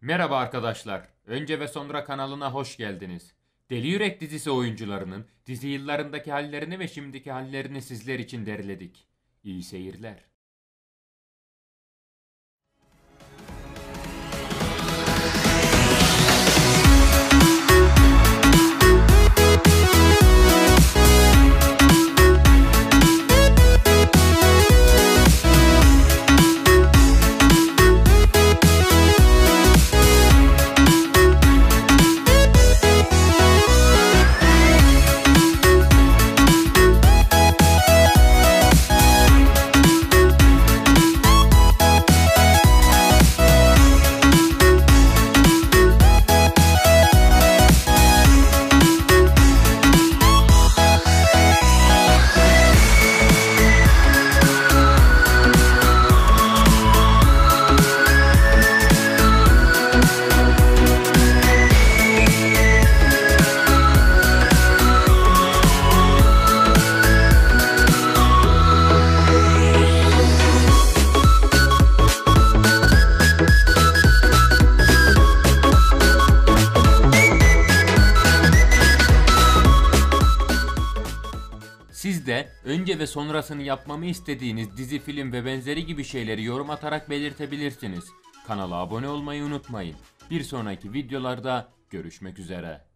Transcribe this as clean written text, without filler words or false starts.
Merhaba arkadaşlar. Önce ve Sonra kanalına hoş geldiniz. Deli Yürek dizisi oyuncularının dizi yıllarındaki hallerini ve şimdiki hallerini sizler için derledik. İyi seyirler. Siz de önce ve sonrasını yapmamı istediğiniz dizi, film ve benzeri gibi şeyleri yorum atarak belirtebilirsiniz. Kanala abone olmayı unutmayın. Bir sonraki videolarda görüşmek üzere.